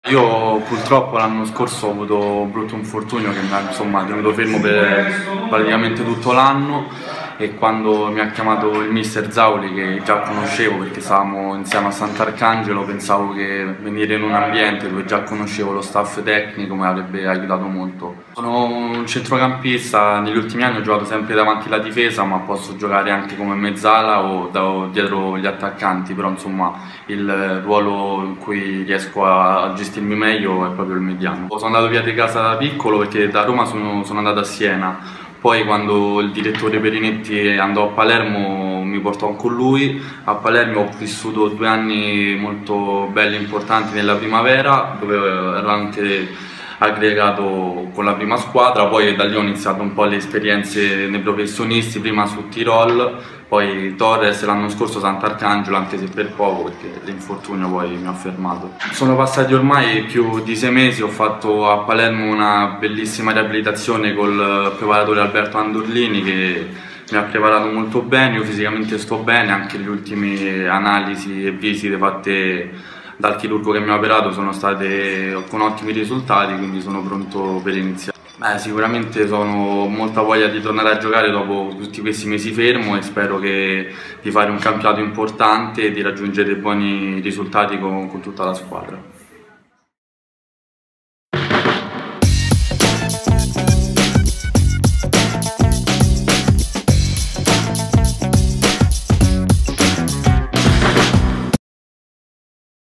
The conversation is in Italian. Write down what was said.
Io purtroppo l'anno scorso ho avuto un brutto infortunio che mi ha tenuto fermo per praticamente tutto l'anno, e quando mi ha chiamato il mister Zauli, che già conoscevo perché stavamo insieme a Sant'Arcangelo, pensavo che venire in un ambiente dove già conoscevo lo staff tecnico mi avrebbe aiutato molto. Sono un centrocampista, negli ultimi anni ho giocato sempre davanti alla difesa, ma posso giocare anche come mezzala o dietro gli attaccanti, però il ruolo in cui riesco a gestirmi meglio è proprio il mediano. Sono andato via di casa da piccolo perché da Roma sono andato a Siena. Poi quando il direttore Perinetti andò a Palermo mi portò con lui. A Palermo ho vissuto 2 anni molto belli e importanti nella primavera, dove ero anche aggregato con la prima squadra. Poi da lì ho iniziato un po' le esperienze nei professionisti, prima su Tirol, poi Torres, l'anno scorso Sant'Arcangelo, anche se per poco perché l'infortunio poi mi ha fermato. Sono passati ormai più di 6 mesi, ho fatto a Palermo una bellissima riabilitazione col preparatore Alberto Andorlini, che mi ha preparato molto bene. Io fisicamente sto bene, anche le ultime analisi e visite fatte dal chirurgo che mi ha operato sono state con ottimi risultati, quindi sono pronto per iniziare. Sicuramente ho molta voglia di tornare a giocare dopo tutti questi mesi fermo, e spero di fare un campionato importante e di raggiungere buoni risultati con tutta la squadra.